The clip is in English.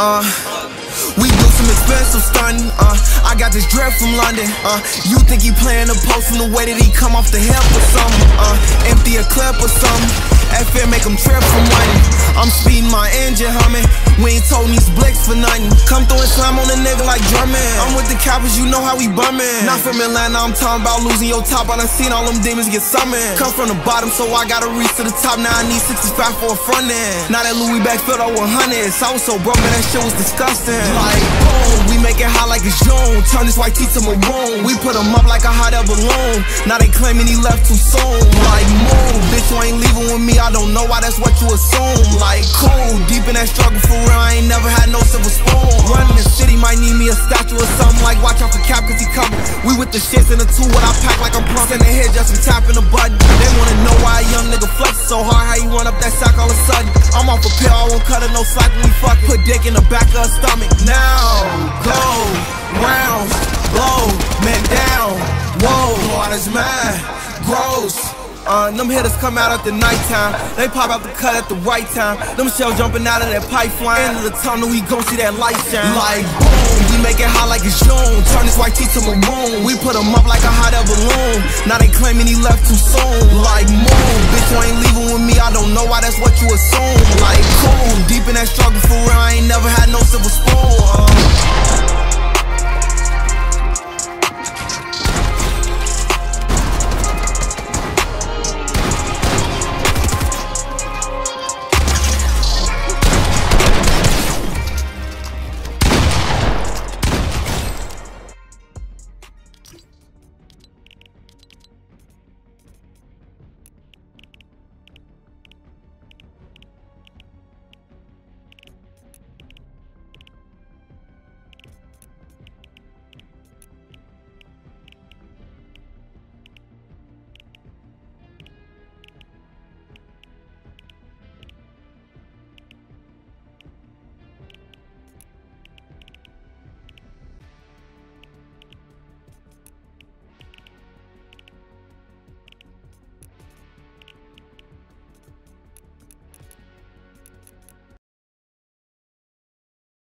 We do some expensive stunting, I got this dread from London, you think he playing the post from the way that he come off the hip or something, empty a clip or something, FM make him trip for money, I'm speeding my engine humming, we ain't told these blicks for nothing, come throwing slime on a nigga like drumming, I'm with the coppers, you know how we bummin', not from Atlanta, I'm talking about losing your top, I done seen all them demons get summoned, come from the bottom so I gotta reach to the top, now I need 65 for a front end, now that Louis back filled out 100s, I was so broke man that shit was disgusting. Like boom, we make it hot like it's June. Turn this white tee to maroon. We put him up like a hot air balloon. Now they claiming he left too soon. Like move, bitch, you ain't leaving with me. I don't know why that's what you assume. Like cool, deep in that struggle for real. I ain't never had no silver spoon. Running the city might need me a statue or something. Like watch out for Cap cause he coming. We with the shits in the two, what I pack like I'm plump. In the head just from tapping the button. They wanna know why a young nigga flex so hard. How you run up that sack all of a sudden? I'm off a pill, I won't cut it, no slack when we fuck. Put dick in the back of her stomach. Now go round, blow, man down. Whoa, water's mad, gross. Them hitters come out at the nighttime. They pop out the cut at the right time. Them shells jumping out of that pipeline. End of the tunnel, we gon' see that light shine. Like boom, we make it hot like it's June. Turn this white tee to maroon. We put him up like a hot air balloon. Now they claiming he left too soon. Like moon, bitch, you ain't leaving with me. I don't know why that's what you assume. Like cool, deep in that struggle for real. I ain't never had no silver spoon.